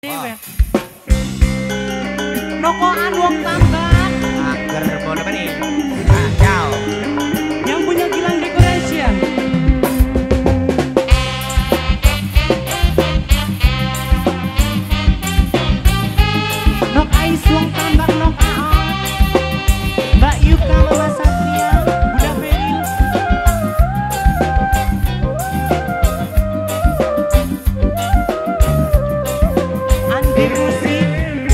Dewek. Nokoan wong tambak. Agar boleh nih. Kacau. Yang punya Gilang Decoration. Nok Ais wong tambak nok Aon. Mbak Yuka Mama Satria, Bunda Beril. Andi Musik.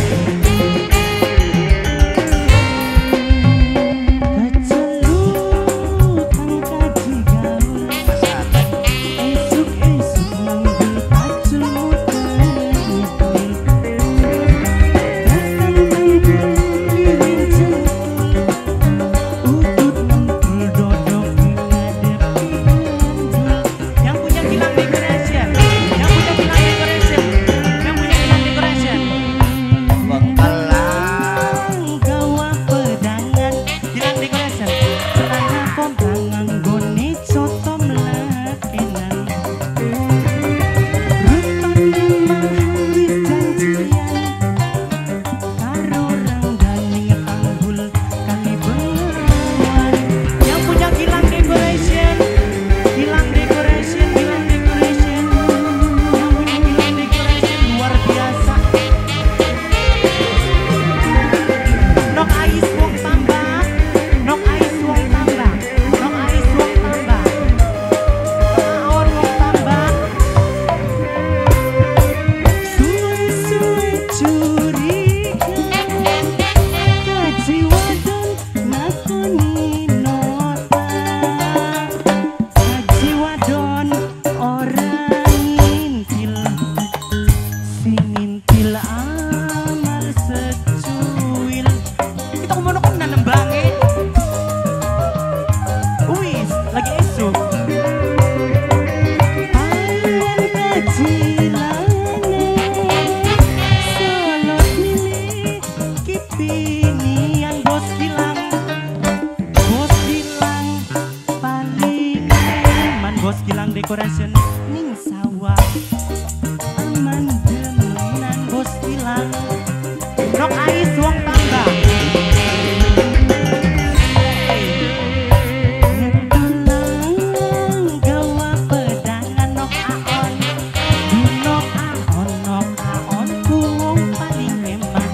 Bos Gilang Decoration ning sawah aman demenan Bos Gilang. Nok Ais wong tambak. Ngetulang gawa pedangan Nok Aon. Nok Aon ku wong paling hemat.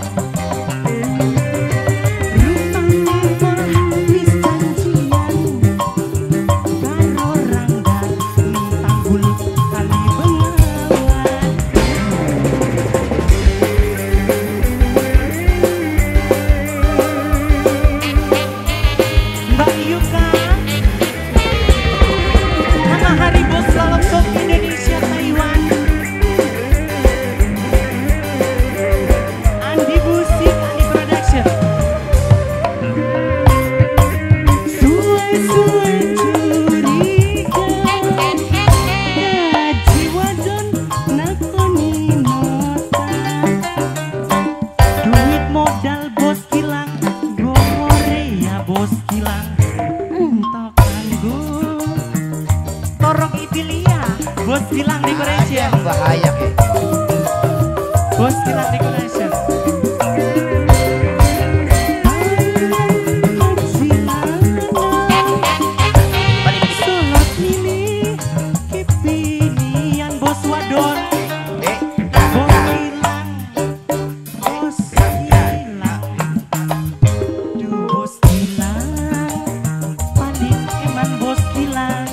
Bos Gilang Decoration. Bahaya ke. Bos Gilang Decoration. Solot milih kepinian Bos Wadon. Bos Gilang. Bos Gilang. Duh Bos Gilang. Paling eman Bos Gilang.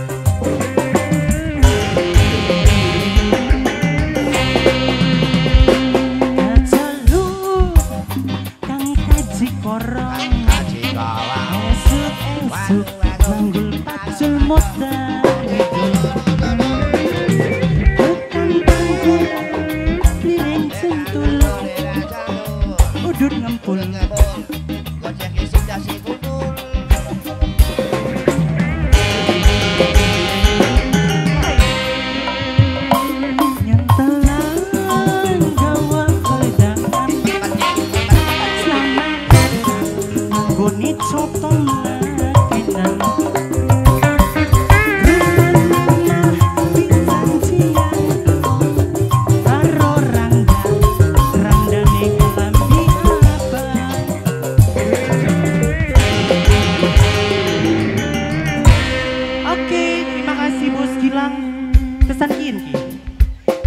Manggul pacul moda tekan tanggul lireng sentul udut ngempul nyentelan gawa pedangan selamat nggoni cotong Rangga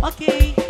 Oke.